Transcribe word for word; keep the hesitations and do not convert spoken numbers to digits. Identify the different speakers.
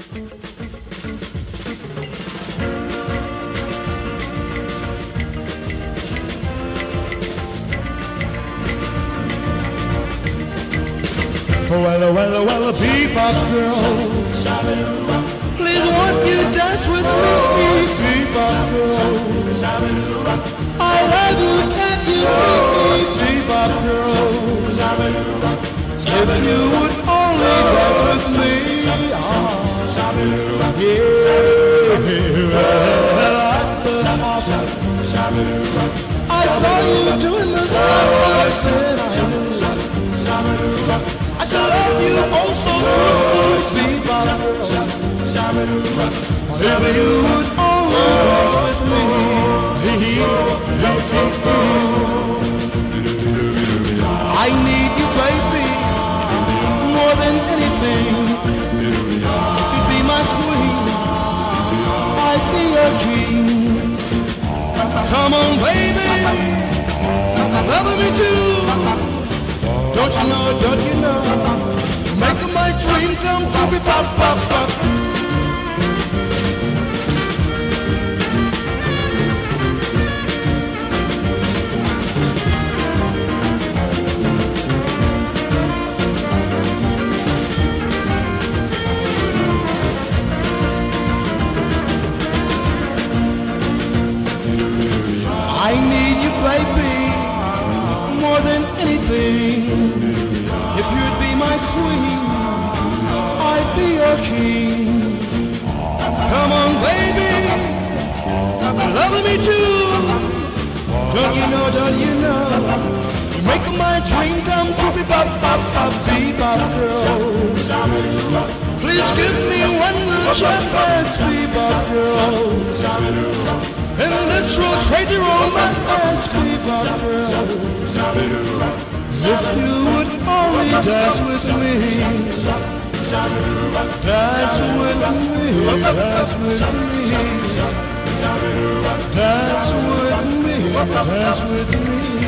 Speaker 1: Well, well, well, bebop girl, please won't you dance with me, bebop girl? I love you, can't you see me, bebop girl? If you would only dance with me, ah, yeah, I saw you doing the same. I could love you oh so true, bebop girl. If you would only dance with me, I need you, baby, more than anything. If you'd be my queen, I'd be your king. Come on, baby, love me too. Don't you know, don't you know, you're making my dream come true, bebop, bop, bop. I need you, baby, more than anything. If you'd be my queen, I'd be your king. Come on, baby, love me too. Don't you know, don't you know, you're making my dream come true, bebop, bop, bop, bebop girl. Please give me one little chance, bebop girl. In this real crazy romance, bebop girl. If you would only dance with me, dance with me, dance with me, dance with me, dance with me.